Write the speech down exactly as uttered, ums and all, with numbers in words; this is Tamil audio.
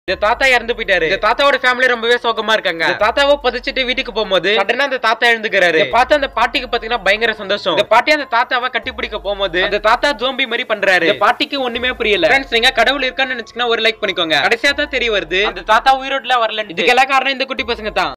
இந்த தாத்தா இறந்து போயிட்டாரு. இந்த தாத்தாவோட ஃபேமிலி ரொம்பவே சோகமா இருக்காங்க. இந்த தாத்தாவை புதைச்சிட்டு வீட்டுக்கு போகும்போது சடனா அந்த தாத்தா எழுந்துக்கிறாரு. பார்த்து அந்த பாட்டிக்கு பாத்தீங்கன்னா பயங்கர சந்தோஷம். இந்த பாட்டி அந்த தாத்தாவை கட்டி பிடிக்க போகும்போது அந்த தாத்தா ஜோம்பி மாதிரி பண்றாரு. இந்த பாட்டிக்கு ஒண்ணுமே புரியல. ஃப்ரெண்ட்ஸ், நீங்க கடவுள் இருக்கான்னு நினைச்சீங்கன்னா ஒரு லைக் பண்ணிக்கோங்க. கடைசியா தான் தெரிய வருது அந்த தாத்தா உயிரோட்ல வரல. இதுக்கெல்லாம் காரணம் இந்த குட்டி பசங்க தான்.